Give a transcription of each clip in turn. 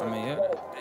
yeah.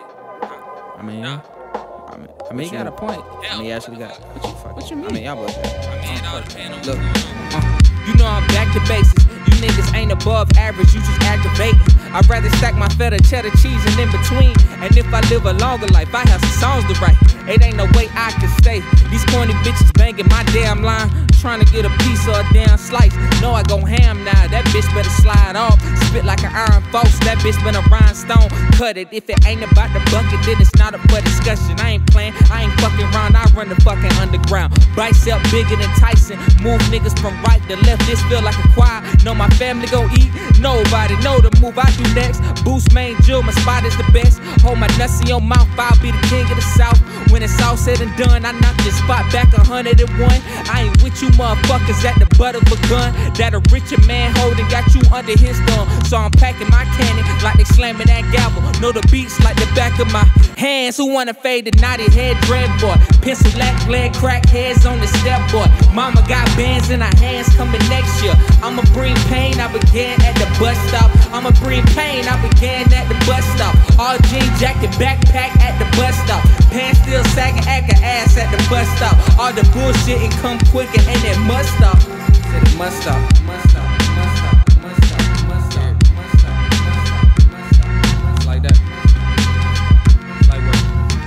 I mean, you got a point. I mean, you actually got. What you mean? I mean, y'all both. Look, you know I'm back to basics. You niggas ain't above average, you just activating. I'd rather stack my feta, cheddar cheese and in between. And if I live a longer life, I have some songs to write. It ain't no way I can stay. These corny bitches banging my damn line, trying to get a piece of a damn slice. No, I go ham now, that bitch better slide off. Spit like an iron force, that bitch been a rhinestone. Cut it, if it ain't about the bucket, then it's not up for discussion. I ain't playing, I ain't fucking around, I run the fucking underground. Bicep bigger than Tyson, move niggas from right to left, this feel like a choir. Know my family gon' eat, nobody know the move I do next. Boost main jewel, my spot is the best. Hold my nuts in your mouth, I'll be the king of the south. When it's all said and done, I knock this spot back 101. I ain't with you motherfuckers at the butt of a gun. That a richer man holding got you under his thumb. So I'm packing my cannon like they slamming that gavel. Know the beats like the back of my hands. Who wanna fade the naughty head dread boy? Pencil black leg crack heads on the step boy. Mama got bands in her hands coming next year. I'ma bring pain, I began at the bus stop. I'ma bring pain, I began at the bus stop. All jean jacket, backpack at the bus stop. Pants still sagging, acting ass at the bus stop. All the bullshit and come quicker and it must stop. Said it must stop, must stop, must stop, must stop, must stop, must stop, must stop, must stop. Like that. Like what?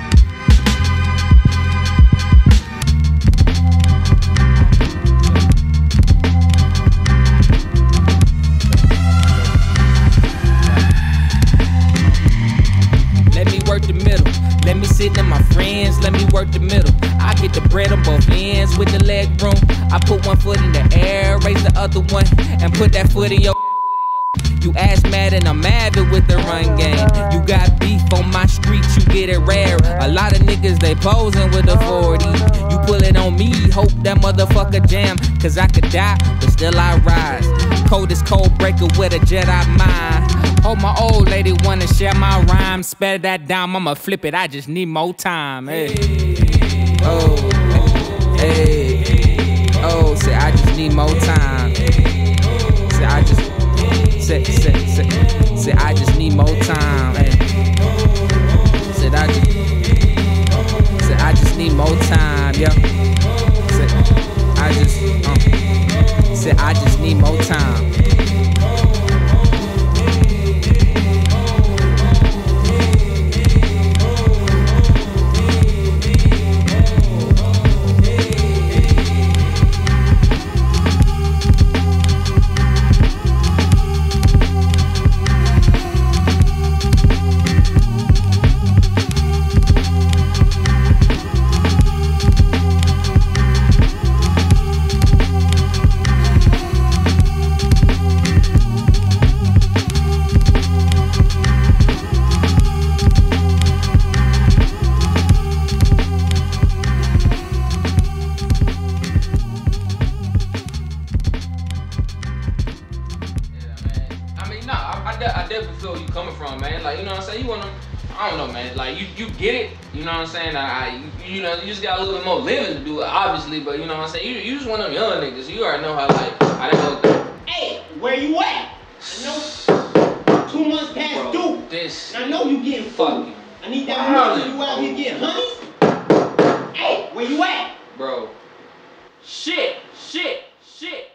Let me work the middle. Let me sit in my friends, let me work the middle. I get the bread on both ends with the leg room. I put one foot in the air, raise the other one, and put that foot in your. You ass mad and I'm mad with the run game. You got beef on my street, you get it rare. A lot of niggas, they posing with the 40. You pull it on me, hope that motherfucker jam. Cause I could die, but still I rise. Coldest cold breaker with a Jedi mind. Oh, my old lady wanna share my rhymes. Spell that down, I'ma flip it, I just need more time. Hey. Oh, hey. Oh, say I just need more time. Say I just say I just need more time. Hey. Said I just need more time, yo. Say I just need more time. I definitely feel where you coming from, man. Like, you know what I'm saying? You wanna, I don't know, man. Like, you get it. You know what I'm saying? You know, you just got a little bit more living to do, obviously. But you know what I'm saying? You just one of them young niggas. You already know how, like, I didn't know. Hey, where you at? I know 2 months past due. This. And I know you getting fucked. I need that money. You out here getting honeys? Hey, where you at? Bro. Shit.